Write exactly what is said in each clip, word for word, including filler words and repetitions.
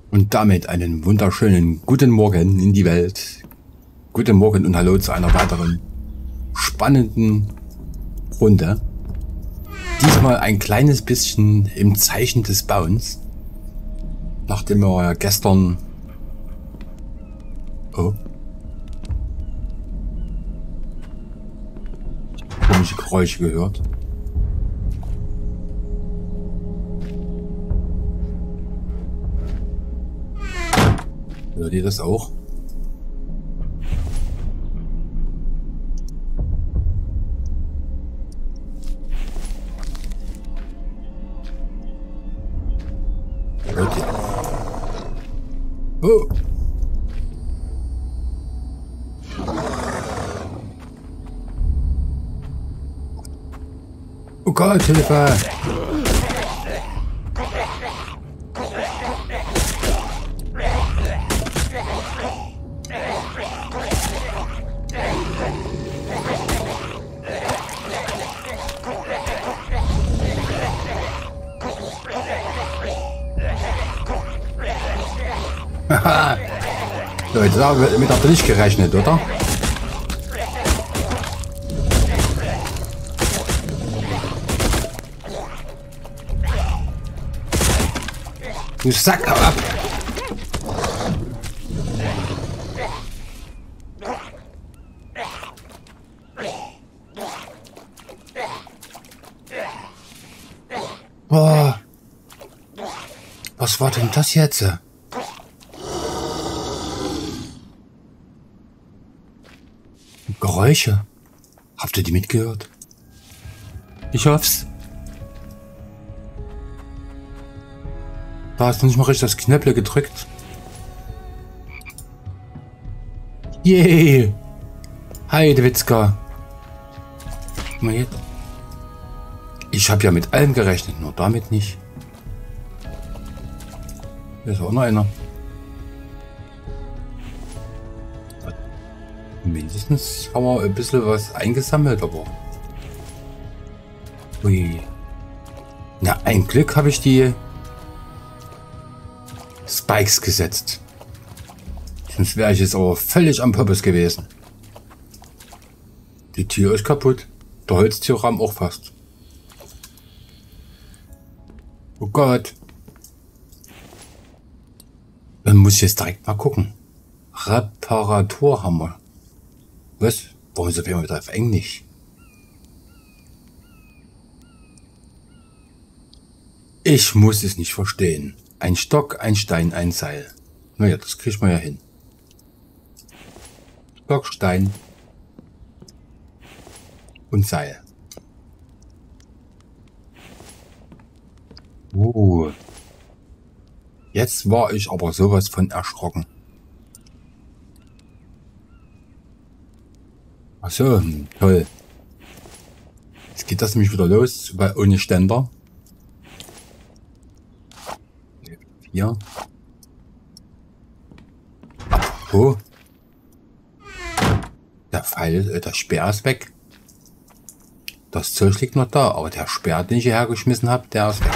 Und damit einen wunderschönen guten Morgen in die Welt. Guten Morgen und hallo zu einer weiteren spannenden Runde. Diesmal ein kleines bisschen im Zeichen des Bauens. Nachdem wir ja gestern... Oh. Komische Geräusche gehört. Hört ihr das auch? Hört ihr? Oh! Oh Gott, Hilfe! Haha! So, jetzt haben wir mit der nicht gerechnet, oder? Du Sack, hau ab! Boah! Was war denn das jetzt? Geräusche. Habt ihr die mitgehört? Ich hoff's. Da hast du nicht mal richtig das Knöpple gedrückt. Yay! Heidewitzka. Ich habe ja mit allem gerechnet, nur damit nicht. Hier ist auch noch einer. Mindestens haben wir ein bisschen was eingesammelt, aber... Ui. Na, ein Glück habe ich die Spikes gesetzt. Sonst wäre ich jetzt aber völlig am Purpose gewesen. Die Tür ist kaputt. Der Holztürrahmen auch fast. Oh Gott. Dann muss ich jetzt direkt mal gucken. Reparaturhammer. Was? Warum ist auf einmal wieder auf Englisch? Ich muss es nicht verstehen. Ein Stock, ein Stein, ein Seil. Naja, das kriegt man ja hin. Stock, Stein und Seil. Uh. Jetzt war ich aber sowas von erschrocken. Ach so, toll. Jetzt geht das nämlich wieder los, weil ohne Ständer. Hier. Oh. Der Pfeil, äh, der Speer ist weg. Das Zeug liegt noch da, aber der Speer, den ich hierher geschmissen habe, der ist weg.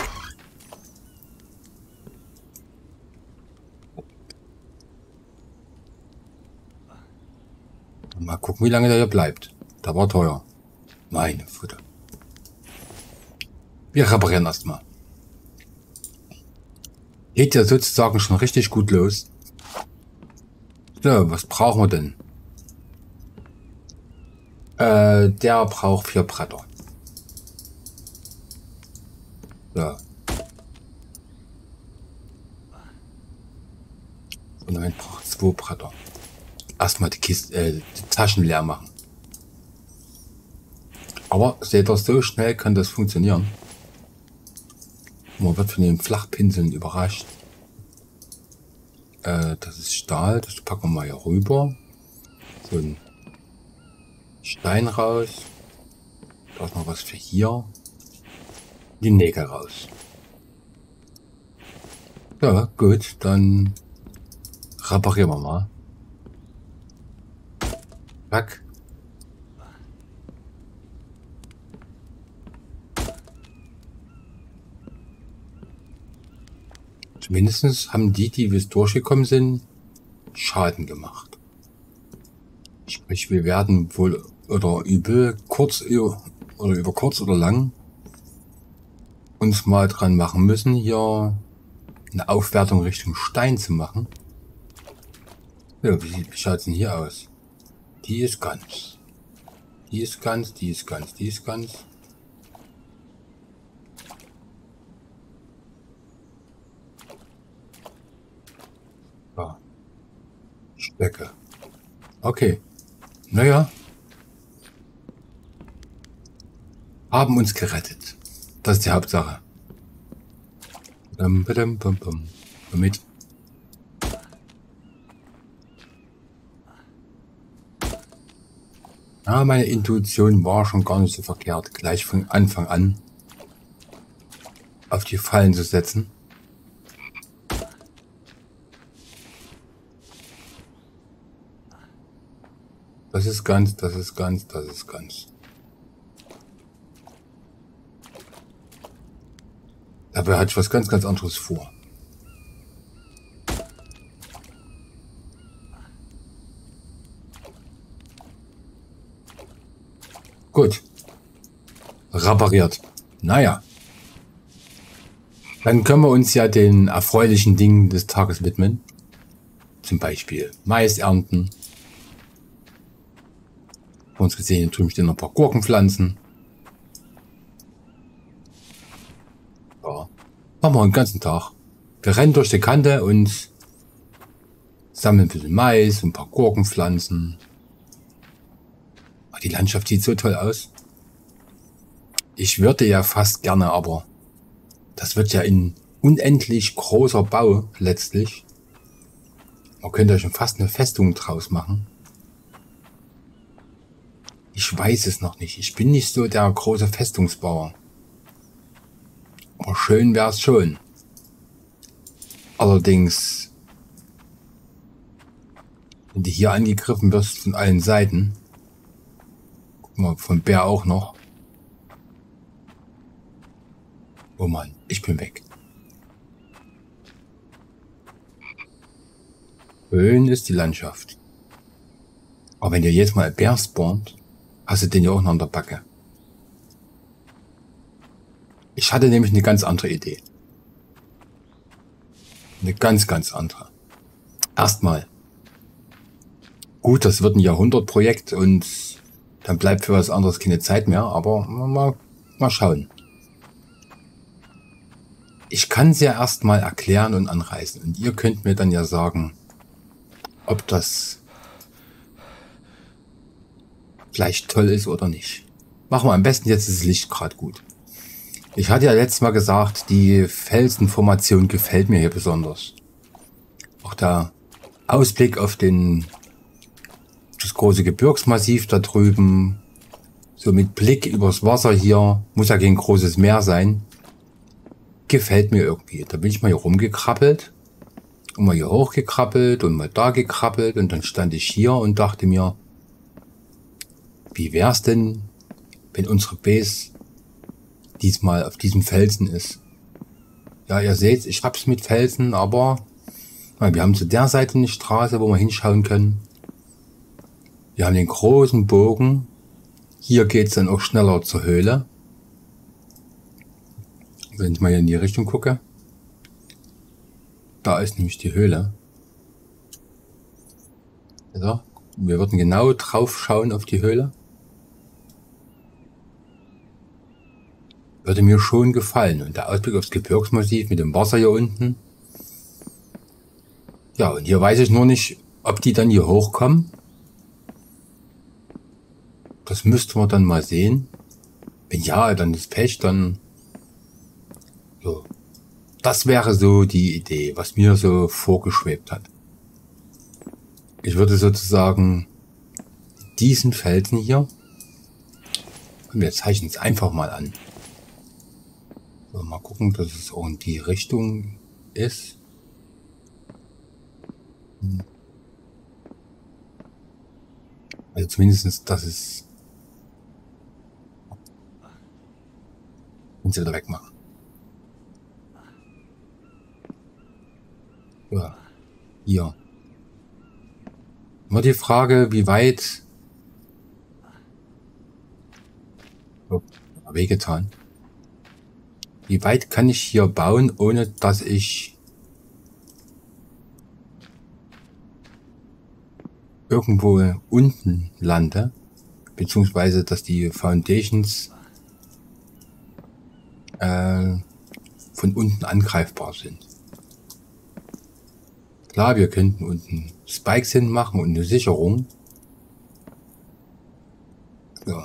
Mal gucken, wie lange der hier bleibt. Der war teuer. Meine Futter. Wir reparieren erstmal. Geht ja sozusagen schon richtig gut los. So, was brauchen wir denn? Äh, der braucht vier Bretter. So. Und dann braucht zwei Bretter. Erstmal die Kiste, äh, die Taschen leer machen. Aber seht ihr, so schnell kann das funktionieren. Man wird von den Flachpinseln überrascht. Äh, das ist Stahl, das packen wir mal hier rüber. So ein Stein raus. Da ist noch was für hier. Die Nägel raus. Ja, gut, dann reparieren wir mal. Zack. Mindestens haben die, die bis durchgekommen sind, Schaden gemacht. Sprich, wir werden wohl oder übel kurz oder über kurz oder lang uns mal dran machen müssen, hier eine Aufwertung Richtung Stein zu machen. Ja, wie, wie schaut es denn hier aus? Die ist ganz. Die ist ganz, die ist ganz, die ist ganz. Ja. Stecke. Okay. Naja. Haben uns gerettet. Das ist die Hauptsache. Bum, bum, bum, bum. Damit. Ja, meine Intuition war schon gar nicht so verkehrt, gleich von Anfang an auf die Fallen zu setzen. Das ist ganz, das ist ganz, das ist ganz. Dabei hatte ich was ganz, ganz anderes vor. Gut. Repariert. Naja. Dann können wir uns ja den erfreulichen Dingen des Tages widmen. Zum Beispiel Mais ernten. Vor uns gesehen, drüben stehen noch ein paar Gurkenpflanzen. Ja. Machen wir den ganzen Tag. Wir rennen durch die Kante und sammeln ein bisschen Mais und ein paar Gurkenpflanzen. Die Landschaft sieht so toll aus. Ich würde ja fast gerne, aber das wird ja in unendlich großer Bau letztlich. Man könnte ja schon fast eine Festung draus machen. Ich weiß es noch nicht. Ich bin nicht so der große Festungsbauer. Aber schön wäre es schon. Allerdings, wenn du hier angegriffen wirst von allen Seiten, von Bär auch noch. Oh Mann, ich bin weg. Schön ist die Landschaft. Aber wenn dir jetzt mal ein Bär spawnt, hast du den ja auch noch an der Backe. Ich hatte nämlich eine ganz andere Idee. Eine ganz, ganz andere. Erstmal. Gut, das wird ein Jahrhundertprojekt und dann bleibt für was anderes keine Zeit mehr, aber mal, mal schauen. Ich kann es ja erstmal erklären und anreißen und ihr könnt mir dann ja sagen, ob das vielleicht toll ist oder nicht. Machen wir am besten jetzt das Licht gerade gut. Ich hatte ja letztes Mal gesagt, die Felsenformation gefällt mir hier besonders. Auch der Ausblick auf den das große Gebirgsmassiv da drüben, so mit Blick übers Wasser hier, muss ja kein großes Meer sein, gefällt mir irgendwie. Da bin ich mal hier rumgekrabbelt und mal hier hochgekrabbelt und mal da gekrabbelt und dann stand ich hier und dachte mir, wie wär's denn, wenn unsere Base diesmal auf diesem Felsen ist? Ja, ihr seht, ich hab's mit Felsen, aber wir haben zu der Seite eine Straße, wo wir hinschauen können. Wir haben den großen Bogen. Hier geht es dann auch schneller zur Höhle. Wenn ich mal hier in die Richtung gucke. Da ist nämlich die Höhle. Also, wir würden genau drauf schauen auf die Höhle. Würde mir schon gefallen. Und der Ausblick aufs Gebirgsmassiv mit dem Wasser hier unten. Ja, und hier weiß ich nur nicht, ob die dann hier hochkommen. Das müssten wir dann mal sehen. Wenn ja, dann ist Pech, dann so. Das wäre so die Idee, was mir so vorgeschwebt hat. Ich würde sozusagen diesen Felsen hier, und wir zeichnen es einfach mal an. So, mal gucken, dass es auch in die Richtung ist. Also zumindest, dass es und sie wieder wegmachen. Ja, hier. Nur die Frage, wie weit... Oh, wehgetan. Wie weit kann ich hier bauen, ohne dass ich irgendwo unten lande? Beziehungsweise, dass die Foundations äh, von unten angreifbar sind. Klar, wir könnten unten Spikes hinmachen und eine Sicherung. Ja.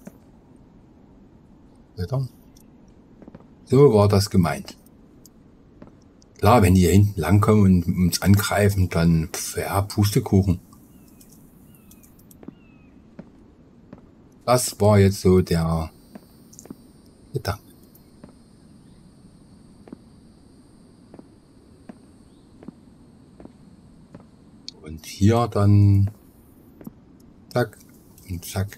So war das gemeint. Klar, wenn die hier hinten langkommen und uns angreifen, dann, pf, ja, Pustekuchen. Das war jetzt so der Gedanke. Und hier dann zack und zack.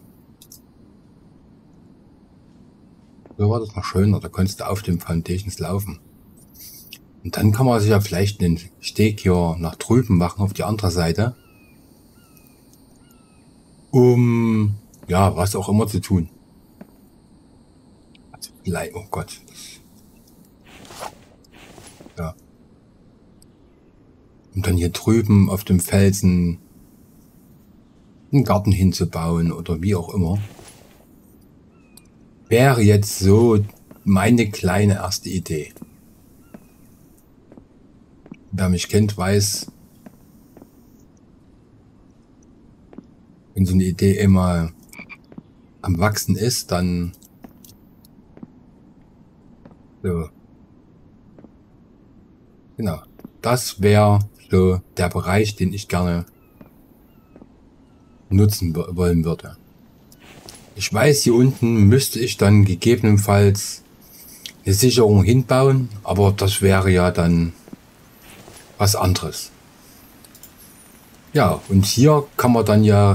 So war das noch schöner, da konntest du auf den Foundations laufen. Und dann kann man sich ja vielleicht einen Steg hier nach drüben machen auf die andere Seite. Um, ja, was auch immer zu tun. Also, oh Gott. Ja. Und dann hier drüben auf dem Felsen einen Garten hinzubauen oder wie auch immer. Wäre jetzt so meine kleine erste Idee. Wer mich kennt, weiß, wenn so eine Idee immer am Wachsen ist, dann so. Genau. Das wäre so der Bereich, den ich gerne nutzen wollen würde. Ich weiß, hier unten müsste ich dann gegebenenfalls eine Sicherung hinbauen, aber das wäre ja dann was anderes. Ja, und hier kann man dann ja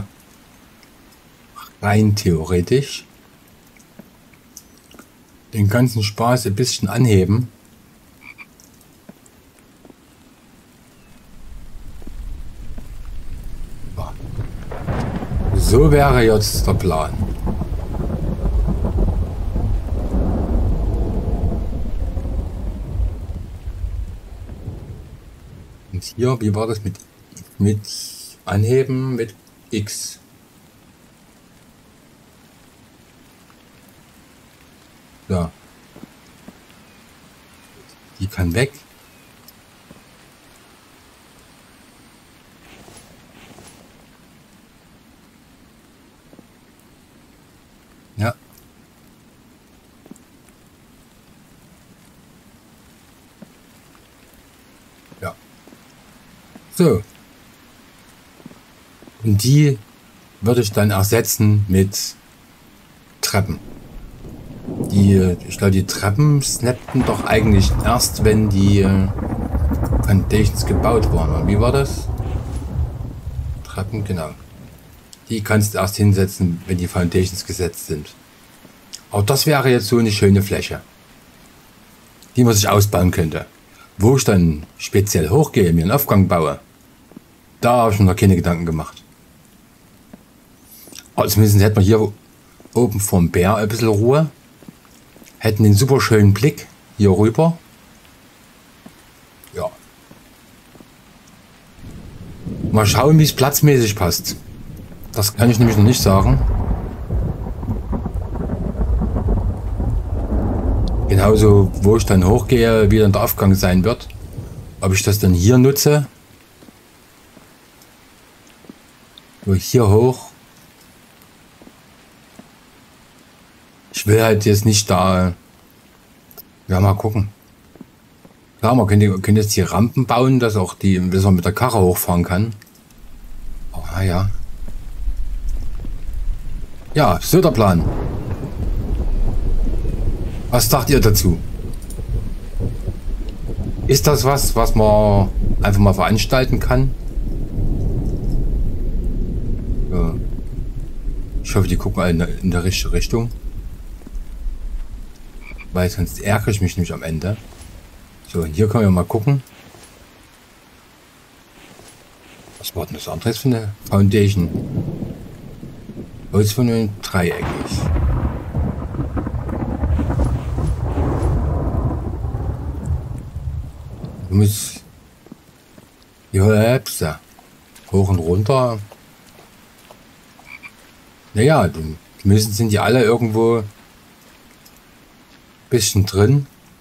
rein theoretisch den ganzen Spaß ein bisschen anheben. So wäre jetzt der Plan. Und hier, wie war das mit, mit Anheben mit X? Ja. Die kann weg. Ja. Ja. So. Und die würde ich dann ersetzen mit Treppen. Die, ich glaube, die Treppen snappten doch eigentlich erst, wenn die Foundations gebaut waren. Wie war das? Treppen, genau. Die kannst du erst hinsetzen, wenn die Foundations gesetzt sind. Aber das wäre jetzt so eine schöne Fläche, die man sich ausbauen könnte. Wo ich dann speziell hochgehe, mir einen Aufgang baue, da habe ich mir noch keine Gedanken gemacht. Aber zumindest hätten wir hier oben vom Bär ein bisschen Ruhe. Hätten den super schönen Blick hier rüber. Ja. Mal schauen, wie es platzmäßig passt. Das kann ich nämlich noch nicht sagen. Genauso, wo ich dann hochgehe, wie dann der Aufgang sein wird. Ob ich das dann hier nutze. So, hier hoch. Ich will halt jetzt nicht da... Ja, mal gucken. Klar, man könnte, könnte jetzt hier Rampen bauen, dass auch die, dass man mit der Karre hochfahren kann. Aber naja. Ja, so der Plan. Was sagt ihr dazu? Ist das was, was man einfach mal veranstalten kann? Ja. Ich hoffe, die gucken alle in der, in der richtigen Richtung. Weil sonst ärgere ich mich nämlich am Ende. So, und hier können wir mal gucken. war denn das andere jetzt für eine Foundation? Holz von einem dreieckig. Du musst die Hälfte hoch und runter. Naja, die müssen sind ja alle irgendwo ein bisschen drin.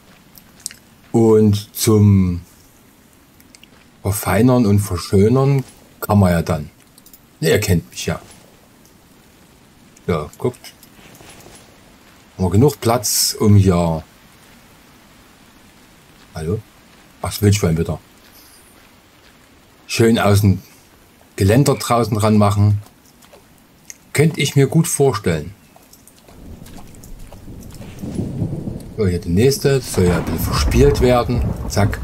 Und zum Verfeinern und Verschönern kann man ja dann. Ne, ihr kennt mich ja. Ja, guckt. Haben wir genug Platz, um hier. Hallo? Ach, das Wildschwein wieder. Schön außen Geländer draußen dran machen. Könnte ich mir gut vorstellen. So, hier die nächste. Soll ja ein bisschen verspielt werden. Zack.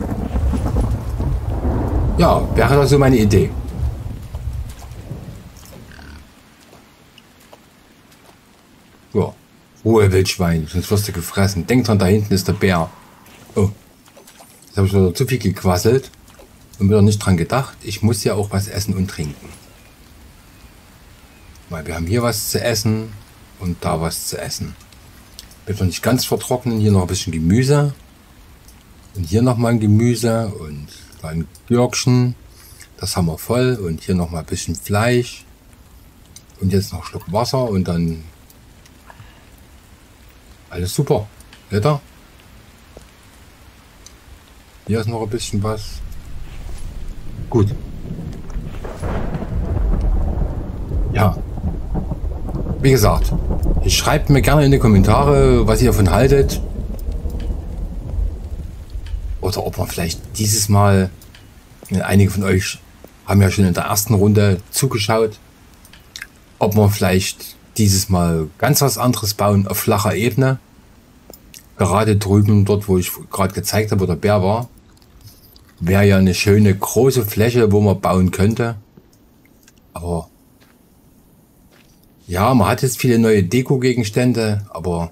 Ja, wäre das so meine Idee. Ja, Ruhe, Wildschwein, sonst wirst du gefressen. Denk dran, da hinten ist der Bär. Oh, jetzt habe ich wieder zu viel gequasselt und wieder nicht dran gedacht. Ich muss ja auch was essen und trinken. Weil wir haben hier was zu essen und da was zu essen. Wird noch nicht ganz vertrocknen. Hier noch ein bisschen Gemüse. Und hier noch mal ein Gemüse und da ein Gürkchen. Das haben wir voll. Und hier noch mal ein bisschen Fleisch. Und jetzt noch ein Schluck Wasser und dann alles super. Wetter. Hier ist noch ein bisschen was. Gut. Ja. Wie gesagt, schreibt mir gerne in die Kommentare, was ihr davon haltet. Oder ob man vielleicht dieses Mal, einige von euch haben ja schon in der ersten Runde zugeschaut, ob man vielleicht dieses Mal ganz was anderes bauen auf flacher Ebene. Gerade drüben, dort wo ich gerade gezeigt habe, wo der Bär war, wäre ja eine schöne große Fläche, wo man bauen könnte. Aber ja, man hat jetzt viele neue Deko-Gegenstände, aber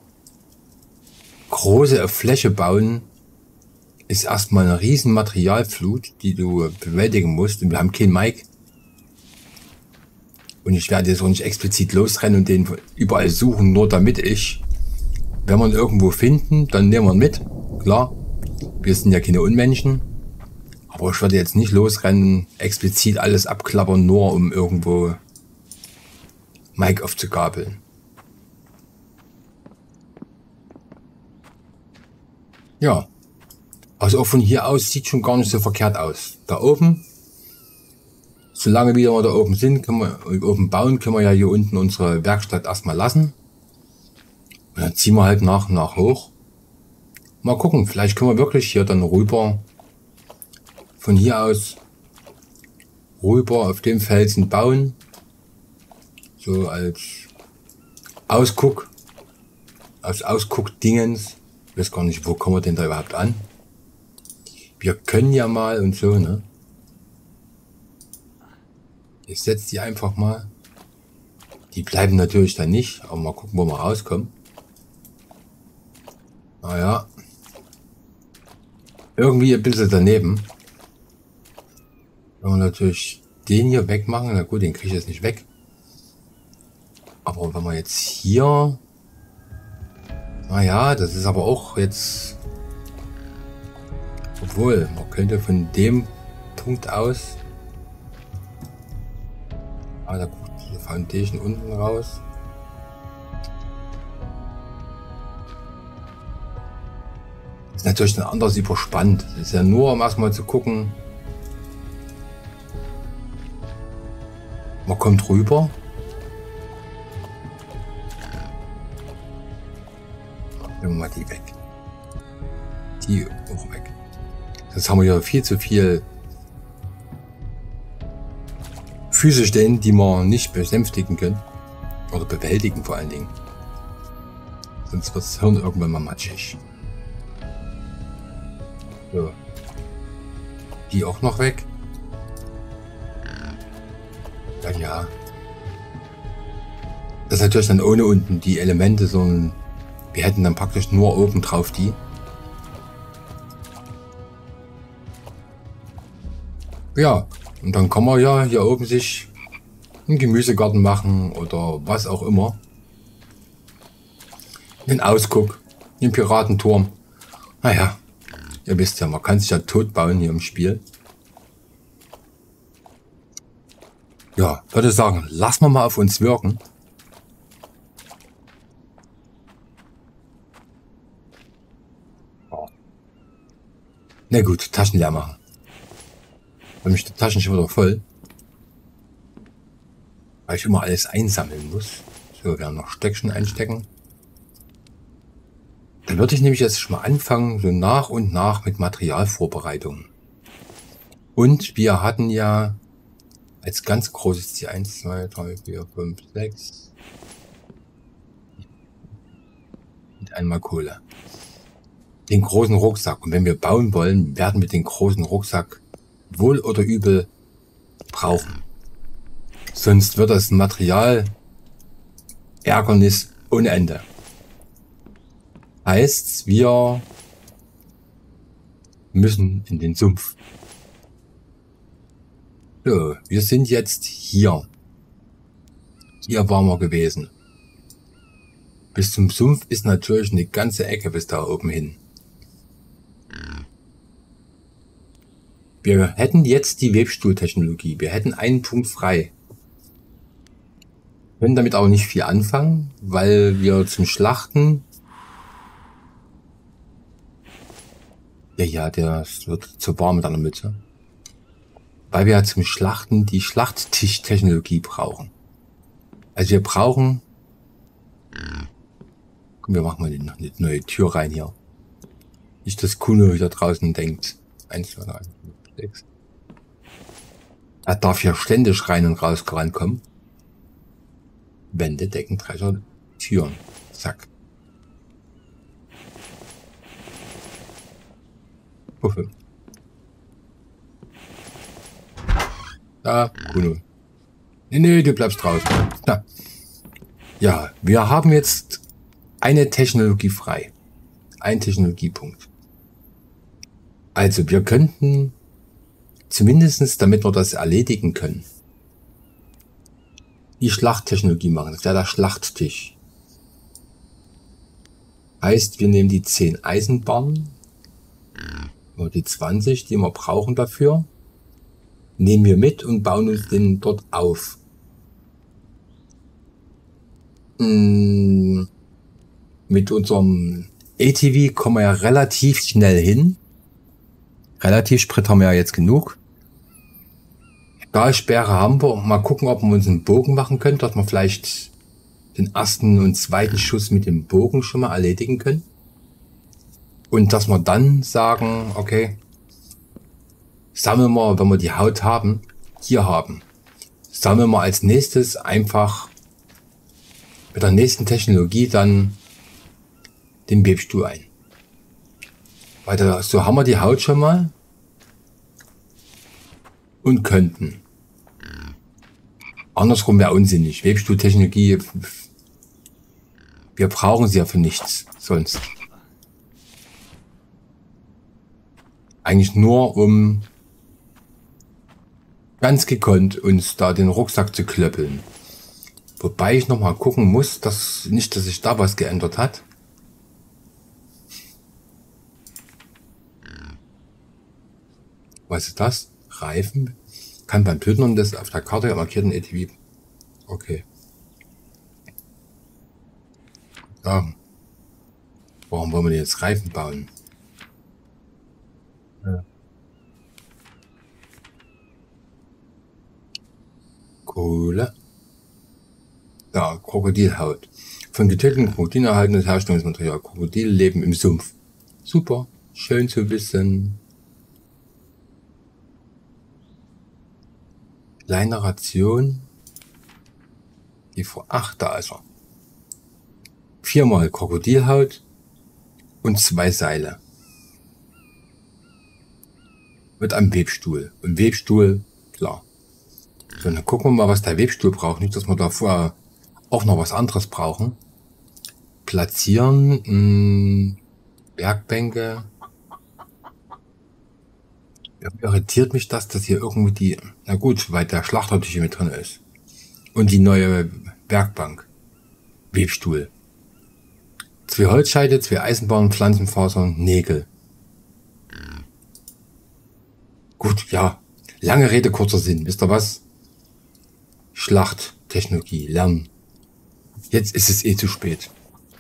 große Fläche bauen ist erstmal eine riesen Materialflut, die du bewältigen musst. Und wir haben keinen Mike. Und ich werde jetzt auch nicht explizit losrennen und den überall suchen, nur damit ich, wenn wir ihn irgendwo finden, dann nehmen wir ihn mit. Klar, wir sind ja keine Unmenschen. Aber ich werde jetzt nicht losrennen, explizit alles abklappern, nur um irgendwo Mike aufzugabeln. Ja, also auch von hier aus sieht schon gar nicht so verkehrt aus. Da oben, solange wir da oben sind, können wir oben bauen, können wir ja hier unten unsere Werkstatt erstmal lassen. Und dann ziehen wir halt nach und nach hoch. Mal gucken, vielleicht können wir wirklich hier dann rüber, von hier aus rüber auf dem Felsen bauen. So als Ausguck, als Ausguck-Dingens. Ich weiß gar nicht, wo kommen wir denn da überhaupt an? Wir können ja mal und so, ne? Ich setze die einfach mal. Die bleiben natürlich dann nicht, aber mal gucken, wo wir rauskommen. Naja. Irgendwie ein bisschen daneben. Wenn wir natürlich den hier wegmachen, na gut, den kriege ich jetzt nicht weg. Aber wenn wir jetzt hier, naja, das ist aber auch jetzt, obwohl, man könnte von dem Punkt aus, ah, da guckt die Foundation unten raus. Das ist natürlich dann anders überspannt. Das ist ja nur, um erstmal zu gucken, man kommt rüber. Nehmen wir mal die weg. Die auch weg. Jetzt haben wir ja viel zu viel Füße stehen, die wir nicht besänftigen können. Oder bewältigen vor allen Dingen. Sonst wird das Hirn irgendwann mal matschig. So. Die auch noch weg. Ja, ja. Das ist natürlich dann ohne unten die Elemente, sondern wir hätten dann praktisch nur oben drauf die. Ja, Und dann kann man ja hier oben sich einen Gemüsegarten machen oder was auch immer. Den Ausguck, den Piratenturm. Naja, ihr wisst ja, man kann sich ja tot bauen hier im Spiel. Ja, würde sagen, lassen wir mal auf uns wirken. Na gut, Taschen leer machen. Weil mich die Taschen schon wieder voll. Weil ich immer alles einsammeln muss. So, wir haben noch Stöckchen einstecken. Dann würde ich nämlich jetzt schon mal anfangen, so nach und nach mit Materialvorbereitung. Und wir hatten ja als ganz großes Ziel eins, zwei, drei, vier, fünf, sechs. Und einmal Kohle. Den großen Rucksack. Und wenn wir bauen wollen, werden wir den großen Rucksack wohl oder übel brauchen. Sonst wird das Material Ärgernis ohne Ende. Heißt, wir müssen in den Sumpf. So, wir sind jetzt hier. Hier waren wir gewesen. Bis zum Sumpf ist natürlich eine ganze Ecke bis da oben hin. Wir hätten jetzt die Webstuhltechnologie. Wir hätten einen Punkt frei. Können damit aber nicht viel anfangen, weil wir zum Schlachten... Ja, ja, der wird zu warm mit einer Mütze. Weil wir ja zum Schlachten die Schlachttischtechnologie brauchen. Also wir brauchen... Komm, wir machen mal eine neue Tür rein hier. Nicht, dass Kuno wieder draußen denkt. Eins, zwei, drei, fünf, sechs. Er darf hier ständig rein und raus rankommen. Wände, Decken, Drescher, Türen. Zack. Puffe. Da, Kuno. Nee, nee, du bleibst draußen. Da. Ja, wir haben jetzt eine Technologie frei. Ein Technologiepunkt. Also wir könnten zumindestens, damit wir das erledigen können, die Schlachttechnologie machen. Das wäre der Schlachttisch. Heißt, wir nehmen die zehn Eisenbahnen oder die zwanzig, die wir brauchen dafür, nehmen wir mit und bauen uns den dort auf. Hm, mit unserem A T V kommen wir ja relativ schnell hin. Relativ Sprit haben wir ja jetzt genug. Stahlsperre haben wir. Mal gucken, ob wir uns einen Bogen machen können, dass wir vielleicht den ersten und zweiten Schuss mit dem Bogen schon mal erledigen können. Und dass wir dann sagen, okay, sammeln wir, wenn wir die Haut haben, hier haben, sammeln wir als nächstes einfach mit der nächsten Technologie dann den Webstuhl ein. Weil da, so haben wir die Haut schon mal und könnten. Andersrum wäre unsinnig. Webstuhltechnologie, wir brauchen sie ja für nichts sonst. Eigentlich nur, um ganz gekonnt uns da den Rucksack zu klöppeln. Wobei ich noch mal gucken muss, dass nicht, dass sich da was geändert hat. Was ist das? Reifen? Kann beim Plündern des auf der Karte markierten A T V. Okay. Ja. Warum wollen wir denn jetzt Reifen bauen? Ja. Kohle. Ja, Krokodilhaut. Von getöteten Krokodilen erhaltenes Herstellungsmaterial. Krokodile leben im Sumpf. Super. Schön zu wissen. Kleine Ration. Die vor acht, da ist er. Viermal Krokodilhaut und zwei Seile. Mit einem Webstuhl. Und Webstuhl, klar. So, dann gucken wir mal, was der Webstuhl braucht. Nicht, dass wir davor auch noch was anderes brauchen. Platzieren. Mh, Werkbänke. Irritiert mich das, dass hier irgendwo die, na gut, weil der Schlachtertisch hier mit drin ist. Und die neue Werkbank. Webstuhl. Zwei Holzscheite, zwei Eisenbahnen, Pflanzenfasern, Nägel. Gut, ja. Lange Rede, kurzer Sinn. Wisst ihr was? Schlachttechnologie, lernen. Jetzt ist es eh zu spät.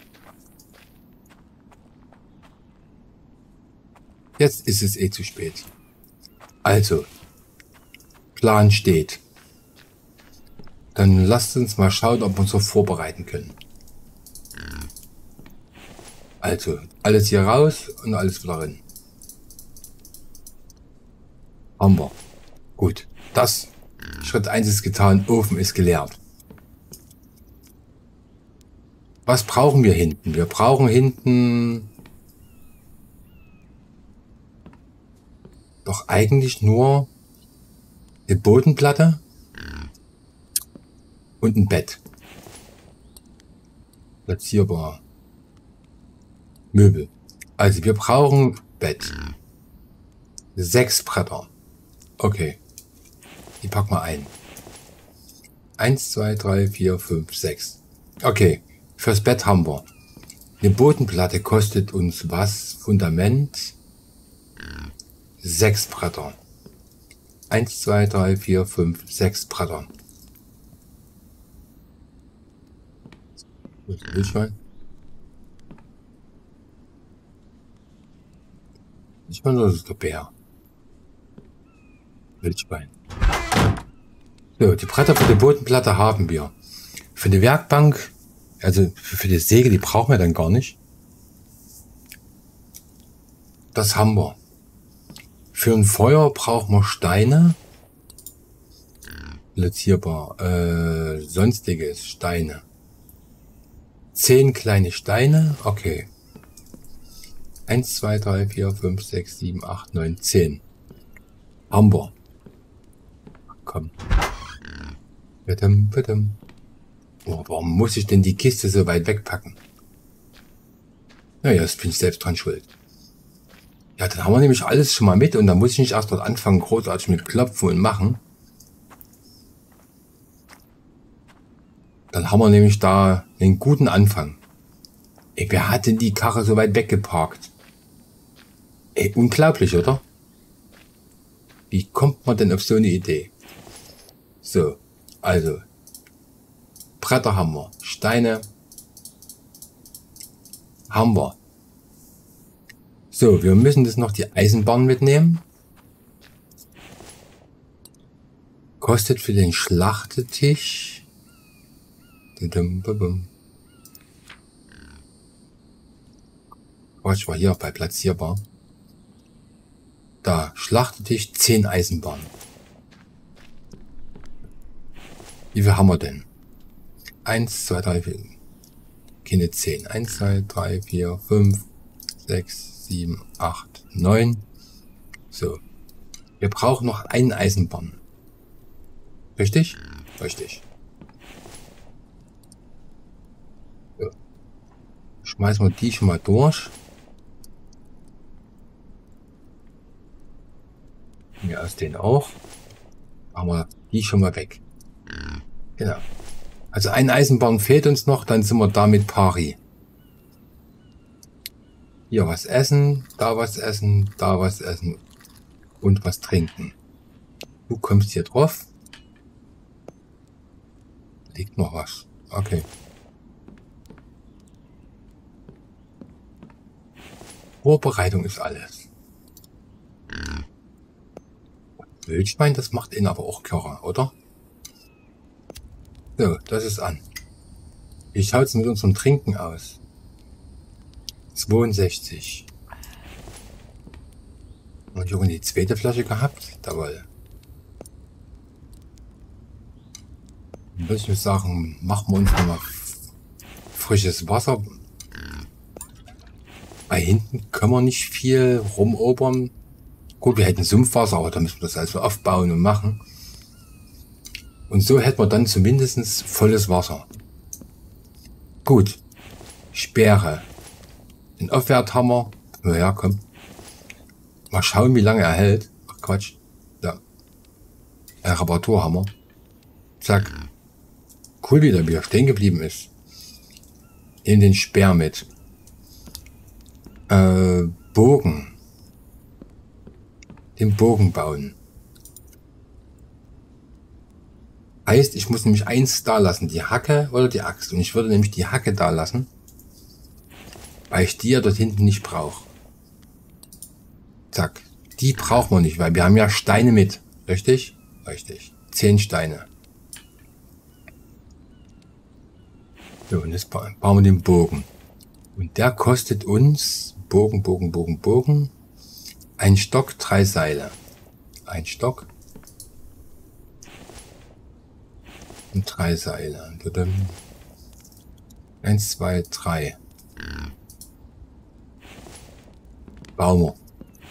Jetzt ist es eh zu spät. Also, Plan steht. Dann lasst uns mal schauen, ob wir uns so vorbereiten können. Also, alles hier raus und alles wieder rein. Haben wir. Gut. Das, Schritt eins ist getan, Ofen ist geleert. Was brauchen wir hinten? Wir brauchen hinten doch eigentlich nur eine Bodenplatte und ein Bett. Platzierbar. Möbel. Also wir brauchen Bett. Sechs Bretter. Okay. Die packen wir ein. Eins, zwei, drei, vier, fünf, sechs. Okay. Fürs Bett haben wir. Eine Bodenplatte kostet uns was? Fundament. Sechs Bretter. Eins, zwei, drei, vier, fünf, sechs Bretter. Wildschwein. Ich meine, das ist der Bär. Wildschwein. So, die Bretter für die Bodenplatte haben wir. Für die Werkbank, also für die Säge, die brauchen wir dann gar nicht. Das haben wir. Für ein Feuer brauchen wir Steine. Platzierbar. Äh, sonstiges Steine. Zehn kleine Steine. Okay. Eins, zwei, drei, vier, fünf, sechs, sieben, acht, neun, zehn. Haben wir. Komm. Bitte, bitte. Oh, warum muss ich denn die Kiste so weit wegpacken? Naja, das bin ich selbst dran schuld. Ja, dann haben wir nämlich alles schon mal mit und dann muss ich nicht erst dort anfangen, großartig mit Klopfen und machen. Dann haben wir nämlich da einen guten Anfang. Ey, wer hat denn die Karre so weit weggeparkt? Ey, unglaublich, oder? Wie kommt man denn auf so eine Idee? So, also. Bretter haben wir. Steine haben wir. So, wir müssen das noch die Eisenbahn mitnehmen. Kostet für den Schlachtetisch. Oh, ich war hier bei platzierbar. Da, Schlachtetisch, zehn Eisenbahnen. Wie viel haben wir denn? eins, zwei, drei, vier. Keine zehn. eins, zwei, drei, vier, fünf, sechs, sieben, acht, neun. So. Wir brauchen noch einen Eisenbahn. Richtig? Richtig. So. Schmeißen wir die schon mal durch. Hier aus denen auch. Machen wir die schon mal weg. Genau. Also ein Eisenbahn fehlt uns noch, dann sind wir damit pari. Hier was essen, da was essen, da was essen und was trinken. Du kommst hier drauf. Liegt noch was. Okay. Vorbereitung ist alles. Wildschwein, das macht ihn aber auch Körner, oder? So, das ist an. Wie schaut es mit unserem Trinken aus? zweiundsechzig. Und ich habe die zweite Flasche gehabt. Jawohl. Dann würde ich mir sagen, machen wir uns nochmal frisches Wasser. Bei hinten können wir nicht viel rumobern. Gut, wir hätten Sumpfwasser, aber da müssen wir das also aufbauen und machen. Und so hätten wir dann zumindest volles Wasser. Gut. Speere. Den Aufwerthammer. Naja, komm. Mal schauen, wie lange er hält. Ach, Quatsch. Da. Ein Reparaturhammer. Zack. Cool, wie der wieder stehen geblieben ist. Nehmen den Speer mit. Äh, Bogen. Den Bogen bauen. Heißt, ich muss nämlich eins da lassen. Die Hacke oder die Axt. Und ich würde nämlich die Hacke da lassen. Weil ich die ja dort hinten nicht brauche. Zack. Die brauchen wir nicht, weil wir haben ja Steine mit. Richtig? Richtig. Zehn Steine. So, und jetzt bauen wir den Bogen. Und der kostet uns Bogen, Bogen, Bogen, Bogen. Ein Stock, drei Seile. Ein Stock. Und drei Seile. Eins, zwei, drei. Bauen wir.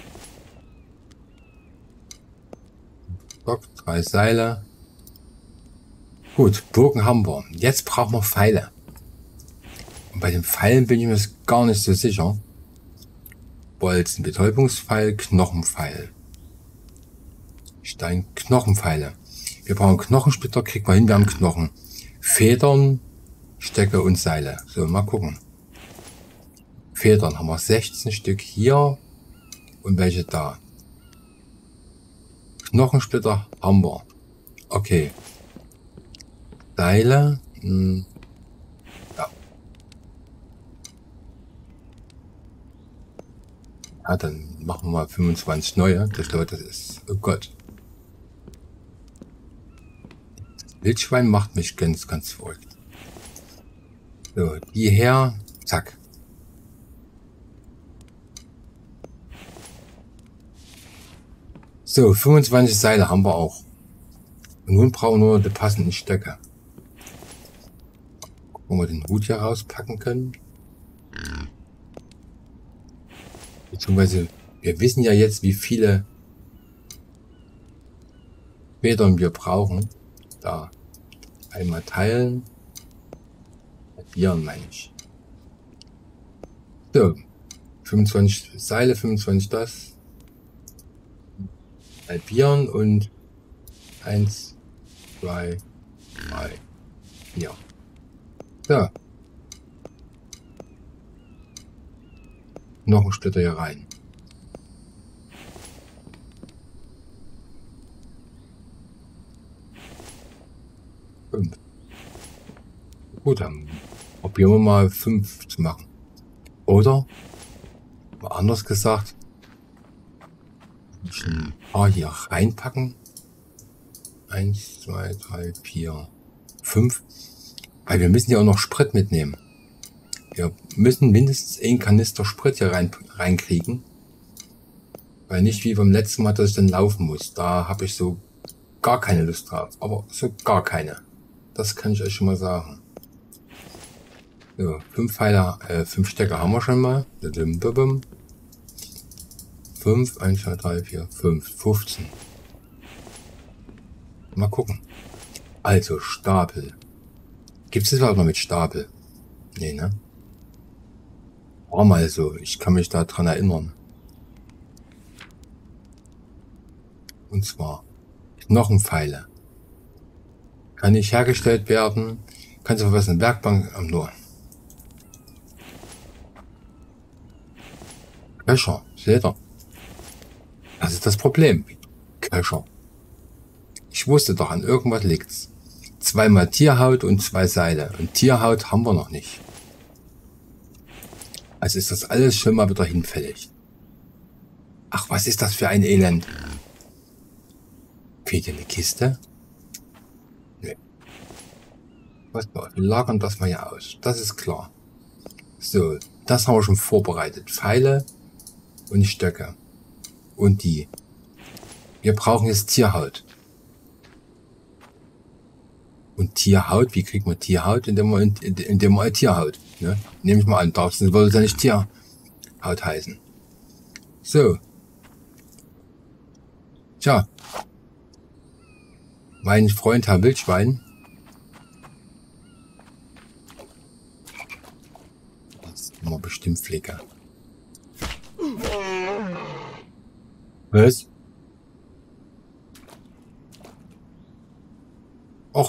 Stock, drei Seile. Gut, Bogen haben wir. Jetzt brauchen wir Pfeile. Und bei den Pfeilen bin ich mir gar nicht so sicher. Bolzen, Betäubungspfeil, Knochenpfeil. Stein, Knochenpfeile. Wir brauchen Knochensplitter, kriegen wir hin, wir haben Knochen. Federn, Stöcke und Seile. So, mal gucken. Federn haben wir sechzehn Stück hier und welche da. Knochensplitter haben wir. Okay. Seile. Hm. Ja. Ja, dann machen wir mal fünfundzwanzig neue. Das glaube, das ist... Oh Gott. Das Wildschwein macht mich ganz, ganz verrückt. So, die her. Zack. So, fünfundzwanzig Seile haben wir auch. Und nun brauchen wir nur die passenden Stöcke. Gucken, wo wir den Hut hier rauspacken können. Beziehungsweise, wir wissen ja jetzt, wie viele Federn wir brauchen. Da. Einmal teilen. Halbieren, meine ich. So. fünfundzwanzig Seile, fünfundzwanzig das. Halbieren und eins, zwei, drei, vier. So. Noch ein Splitter hier rein. Fünf. Gut, dann probieren wir mal fünf zu machen. Oder, mal anders gesagt, ein paar hier reinpacken. Eins, zwei, drei, vier, fünf. Weil wir müssen ja auch noch Sprit mitnehmen. Wir müssen mindestens einen Kanister Sprit hier rein, reinkriegen. Weil nicht wie beim letzten Mal, dass ich dann laufen muss. Da habe ich so gar keine Lust drauf. Aber so gar keine. Das kann ich euch schon mal sagen. So, fünf Pfeiler, äh, fünf Stecker haben wir schon mal. fünf, eins, zwei, drei, vier, fünf, fünfzehn. Mal gucken. Also, Stapel. Gibt es das überhaupt noch mit Stapel? Nee, ne? War mal so. Ich kann mich da dran erinnern. Und zwar Knochenpfeile. Kann nicht hergestellt werden. Kannst du was in der Werkbank am nur. Köcher, seht ihr? Das ist das Problem. Köcher. Ich wusste doch, an irgendwas liegt's. Zweimal Tierhaut und zwei Seile. Und Tierhaut haben wir noch nicht. Also ist das alles schon mal wieder hinfällig. Ach, was ist das für ein Elend? Fehlt hier eine Kiste? Nee. Was, wir lagern das mal hier aus. Das ist klar. So, das haben wir schon vorbereitet. Pfeile und Stöcke. Und die. Wir brauchen jetzt Tierhaut. Und Tierhaut, wie kriegt man Tierhaut? Indem man, indem man Tierhaut. Ne? Nehme ich mal an, darf es würde ja nicht Tierhaut heißen. So. Tja. Mein Freund Herr Wildschwein. Das haben wir bestimmt Flicker. Was?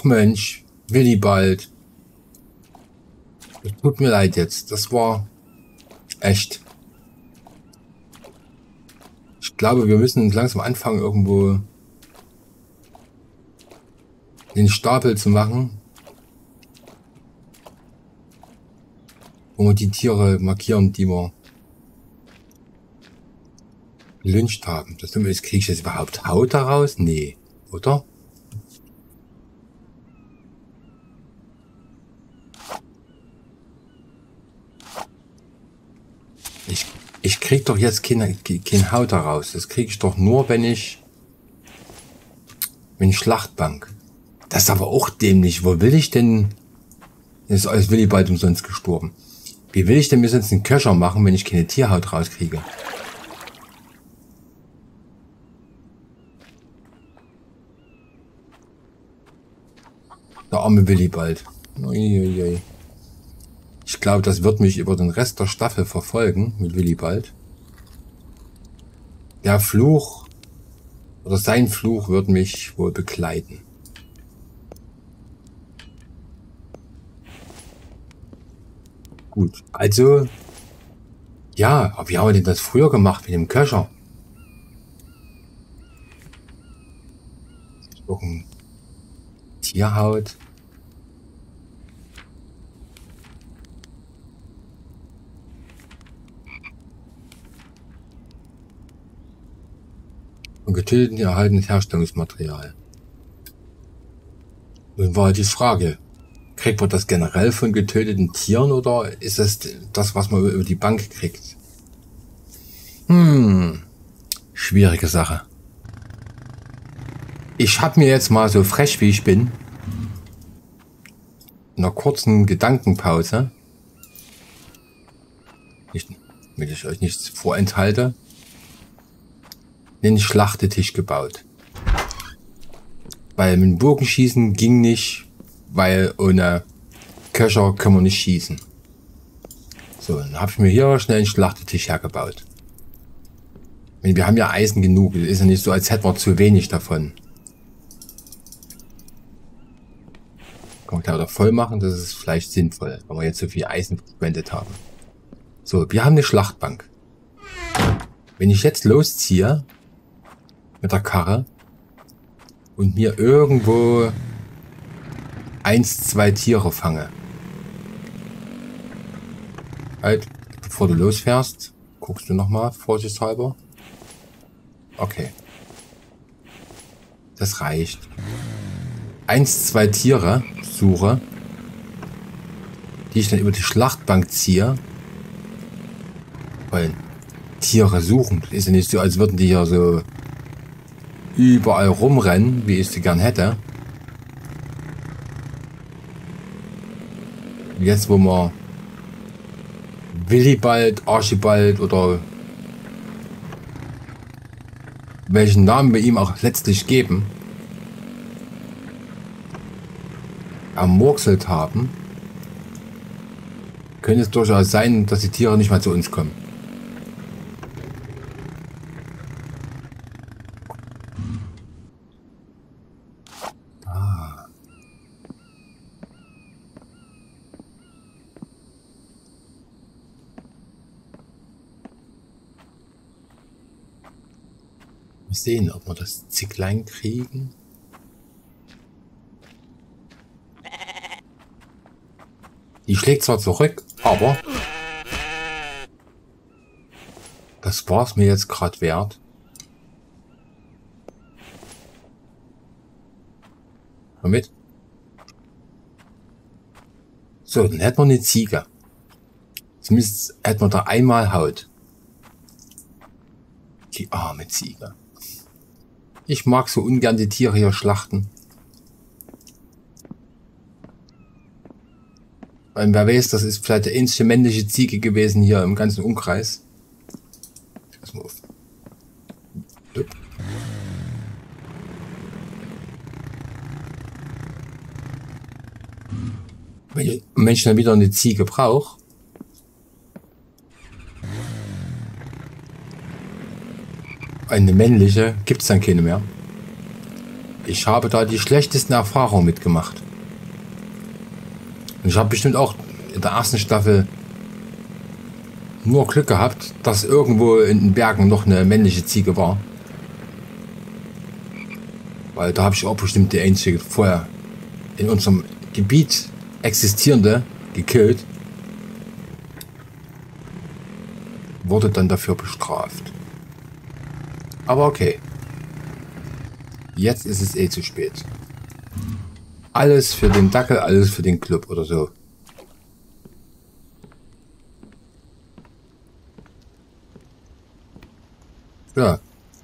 Och Mensch, Willibald. Es tut mir leid jetzt. Das war echt. Ich glaube, wir müssen langsam anfangen, irgendwo den Stapel zu machen, wo wir die Tiere markieren, die wir gelyncht haben. Das kriege ich jetzt überhaupt Haut daraus? Nee, oder? Ich, ich krieg doch jetzt keine, keine Haut daraus. Das kriege ich doch nur, wenn ich wenn ich Schlachtbank. Das ist aber auch dämlich. Wo will ich denn? Jetzt ist alles Willibald umsonst gestorben. Wie will ich denn mir sonst einen Köcher machen, wenn ich keine Tierhaut rauskriege? Der arme Willibald. Uiuiui. Ich glaube, das wird mich über den Rest der Staffel verfolgen mit Willibald. Der Fluch oder sein Fluch wird mich wohl begleiten. Gut, also ja, aber wie haben wir denn das früher gemacht mit dem Köcher? Doch ein Tierhaut. Und getöteten erhaltenes Herstellungsmaterial. Nun war die Frage, kriegt man das generell von getöteten Tieren oder ist das das, was man über die Bank kriegt? Hm, schwierige Sache. Ich habe mir jetzt mal so frech wie ich bin, in einer kurzen Gedankenpause, nicht, damit ich euch nichts vorenthalte, den Schlachtetisch gebaut. Weil mit dem Bogenschießen ging nicht, weil ohne Köcher können wir nicht schießen. So, dann habe ich mir hier schnell einen Schlachtetisch hergebaut. Wir haben ja Eisen genug, es ist ja nicht so, als hätten wir zu wenig davon. Kann man gleich wieder voll machen, das ist vielleicht sinnvoll, wenn wir jetzt so viel Eisen verwendet haben. So, wir haben eine Schlachtbank. Wenn ich jetzt losziehe mit der Karre und mir irgendwo eins, zwei Tiere fange. Halt, bevor du losfährst, guckst du nochmal, vorsichtshalber. Okay. Das reicht. Eins, zwei Tiere suche, die ich dann über die Schlachtbank ziehe. Weil Tiere suchen, ist ja nicht so, als würden die hier so überall rumrennen, wie ich sie gern hätte. Jetzt, wo wir Willibald, Archibald oder welchen Namen wir ihm auch letztlich geben, ermurkselt haben, könnte es durchaus sein, dass die Tiere nicht mal zu uns kommen. Ah. Mal sehen, ob wir das Zicklein kriegen. Die schlägt zwar zurück, aber das war es mir jetzt gerade wert. Damit. So, dann hätten wir eine Ziege. Zumindest hätten wir da einmal Haut. Die arme Ziege. Ich mag so ungern die Tiere hier schlachten. Weil wer weiß, das ist vielleicht die einzige männliche Ziege gewesen hier im ganzen Umkreis. Pass mal auf. Wenn ein Mensch dann wieder eine Ziege braucht, eine männliche, gibt es dann keine mehr. Ich habe da die schlechtesten Erfahrungen mitgemacht. Und ich habe bestimmt auch in der ersten Staffel nur Glück gehabt, dass irgendwo in den Bergen noch eine männliche Ziege war. Weil da habe ich auch bestimmt die einzige vorher in unserem Gebiet existierende gekillt. Wurde dann dafür bestraft. Aber okay. Jetzt ist es eh zu spät. Alles für den Dackel, alles für den Club oder so. Ja.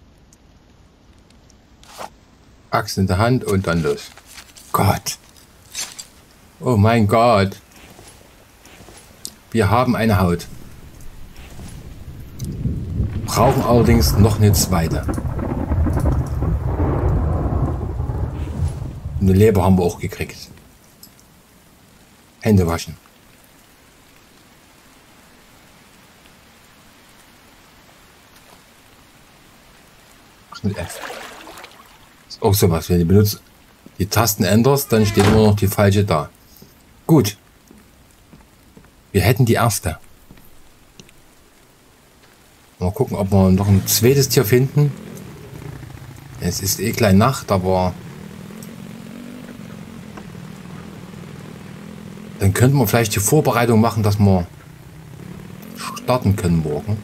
Axt in der Hand und dann los. Gott. Oh mein Gott. Wir haben eine Haut. Brauchen allerdings noch eine zweite. Eine Leber haben wir auch gekriegt. Hände waschen. Ach, mit F. Ist auch sowas, wenn du benutzt, die Tasten änderst, dann steht immer noch die falsche da. Gut. Wir hätten die erste. Mal gucken, ob wir noch ein zweites Tier finden. Es ist eh gleich Nacht, aber dann könnten wir vielleicht die Vorbereitung machen, dass wir starten können morgen.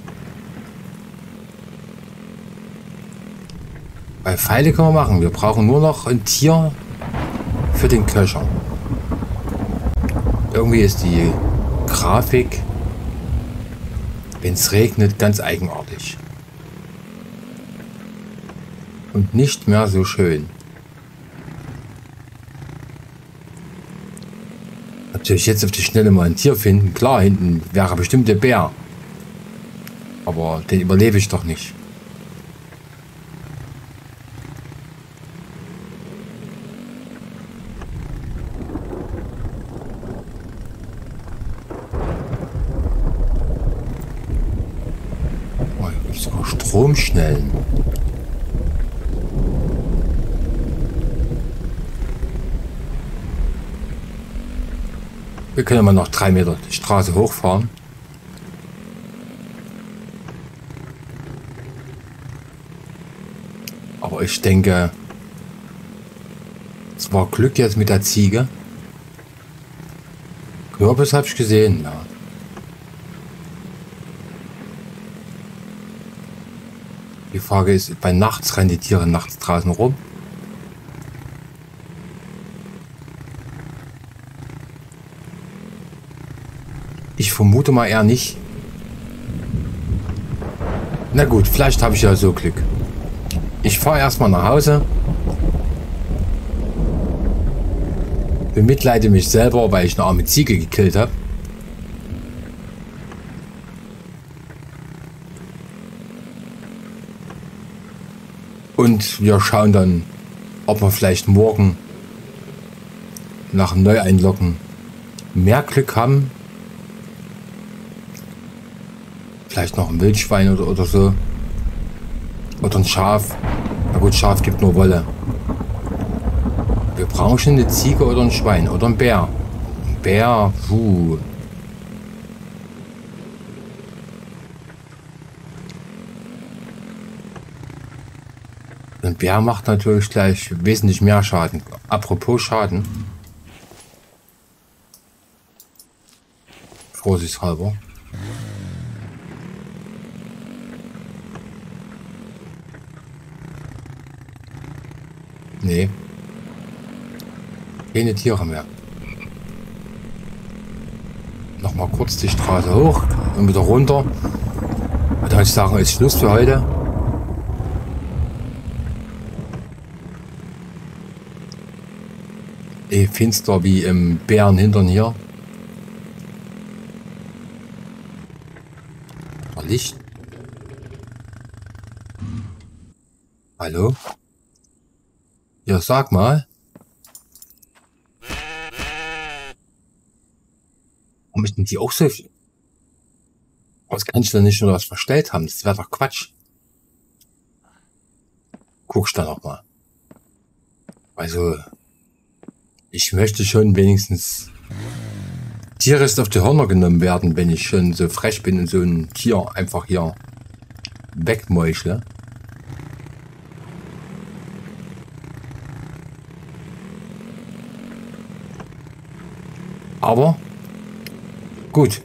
Weil Pfeile können wir machen. Wir brauchen nur noch ein Tier für den Köcher. Irgendwie ist die Grafik, wenn es regnet, ganz eigenartig. Und nicht mehr so schön. Natürlich jetzt auf die Schnelle mal ein Tier finden. Klar, hinten wäre bestimmt der Bär. Aber den überlebe ich doch nicht. Oh, hier gibt es sogar Stromschnellen. Wir können mal noch drei Meter die Straße hochfahren. Aber ich denke, es war Glück jetzt mit der Ziege. Kürbis habe ich gesehen, ja. Die Frage ist, bei nachts rennen die Tiere nachts draußen rum. Ich vermute mal eher nicht. Na gut, vielleicht habe ich ja so Glück. Ich fahre erstmal nach Hause. Bemitleide mich selber, weil ich eine arme Ziege gekillt habe. Und wir schauen dann, ob wir vielleicht morgen nach dem Neueinloggen mehr Glück haben. Vielleicht noch ein Wildschwein oder, oder so. Oder ein Schaf. Na gut, Schaf gibt nur Wolle. Wir brauchen schon eine Ziege oder ein Schwein. Oder ein Bär. Ein Bär, puh. Ein Bär macht natürlich gleich wesentlich mehr Schaden. Apropos Schaden. Vorsichtshalber. Nee. Keine Tiere mehr. Nochmal kurz die Straße hoch und wieder runter. Und dann würde ich sagen, ist Schluss für heute. Eh finster wie im Bärenhintern hier. Licht. Hallo? Ja, sag mal. Warum ist denn die auch so? Was kann ich denn nicht nur was verstellt haben? Das wäre doch Quatsch. Guckst da noch mal. Also, ich möchte schon wenigstens tierisch auf die Hörner genommen werden, wenn ich schon so frech bin und so ein Tier einfach hier wegmeuchle. Aber gut.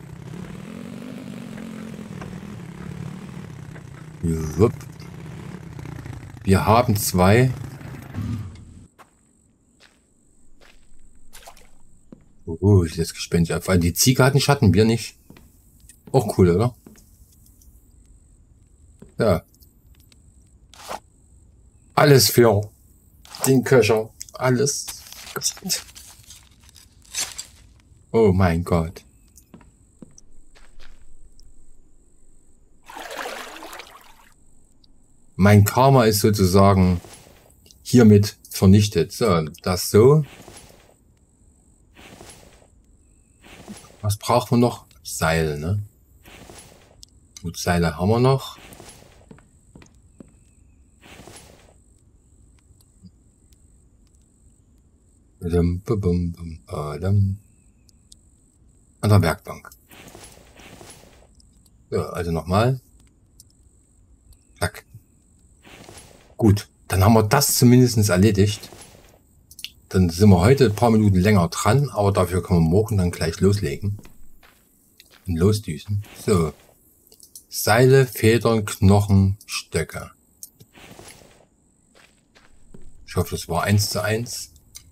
Wir haben zwei. Oh, ist jetzt gespannt. Weil die Ziege hat einen Schatten, wir nicht. Auch cool, oder? Ja. Alles für den Köcher. Alles. Oh mein Gott. Mein Karma ist sozusagen hiermit vernichtet. So, das so. Was brauchen wir noch? Seil, ne? Gut, Seile haben wir noch. An der Werkbank. So, also nochmal. Zack. Gut, dann haben wir das zumindest erledigt. Dann sind wir heute ein paar Minuten länger dran, aber dafür können wir morgen dann gleich loslegen. Und losdüsen. So. Seile, Federn, Knochen, Stöcke. Ich hoffe, das war eins zu eins.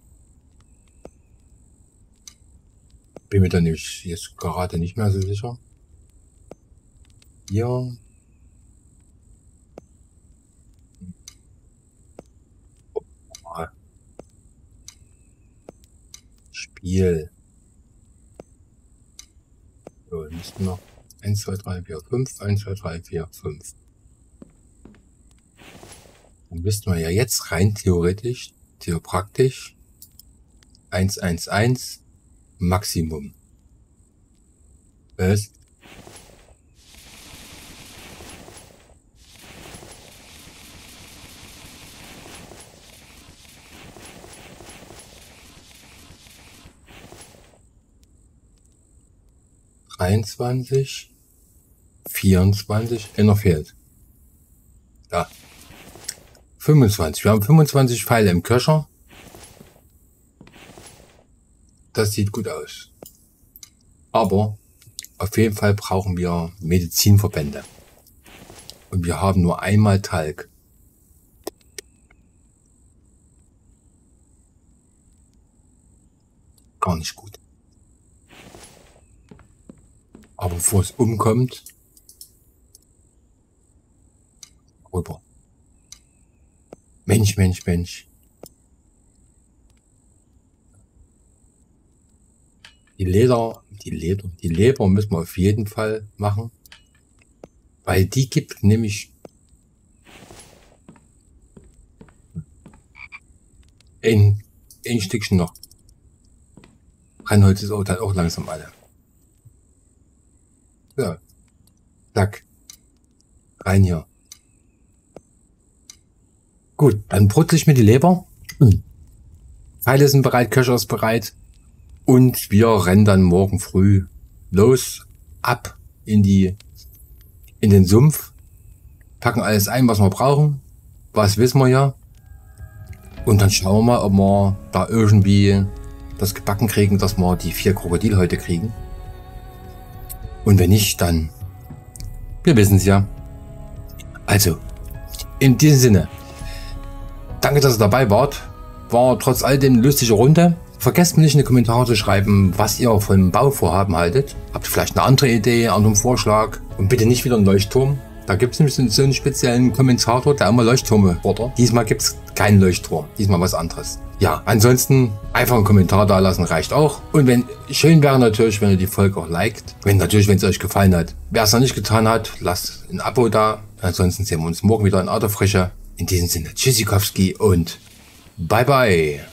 Bin mir da nämlich jetzt gerade nicht mehr so sicher. Hier. Spiel. So, dann müssten noch eins, zwei, drei, vier, fünf, eins, zwei, drei, vier, fünf. Dann müssten wir ja jetzt rein theoretisch, theopraktisch eins, eins, eins Maximum. Was? dreiundzwanzig, vierundzwanzig, einer fehlt. Da. fünfundzwanzig. Wir haben fünfundzwanzig Pfeile im Köcher. Das sieht gut aus. Aber auf jeden Fall brauchen wir Medizinverbände. Und wir haben nur einmal Talg. Gar nicht gut. Aber bevor es umkommt, rüber. Mensch, Mensch, Mensch. Die Leder, die Leder, die Leber müssen wir auf jeden Fall machen, weil die gibt nämlich ein, ein Stückchen noch. Brennholz ist auch, dann auch langsam alle. Ja. Zack. Rein hier. Gut, dann brutzel ich mir die Leber. Hm. Pfeile sind bereit, Köcher ist bereit. Und wir rennen dann morgen früh los, ab in die, in den Sumpf. Packen alles ein, was wir brauchen. Was wissen wir ja. Und dann schauen wir mal, ob wir da irgendwie das gebacken kriegen, dass wir die vier Krokodilhäute kriegen. Und wenn nicht, dann, wir wissen es ja. Also, in diesem Sinne, danke, dass ihr dabei wart. War trotz all dem eine lustige Runde. Vergesst mir nicht in die Kommentare zu schreiben, was ihr vom Bauvorhaben haltet. Habt ihr vielleicht eine andere Idee, einen anderen Vorschlag? Und bitte nicht wieder einen Leuchtturm. Da gibt es nämlich so einen speziellen Kommentator, der immer Leuchttürme fordert. Diesmal gibt es keinen Leuchtturm. Diesmal was anderes. Ja, ansonsten einfach einen Kommentar da lassen, reicht auch. Und wenn, schön wäre natürlich, wenn ihr die Folge auch liked. Wenn natürlich, wenn es euch gefallen hat. Wer es noch nicht getan hat, lasst ein Abo da. Ansonsten sehen wir uns morgen wieder in alter Frische. In diesem Sinne, Tschüssikowski und bye bye.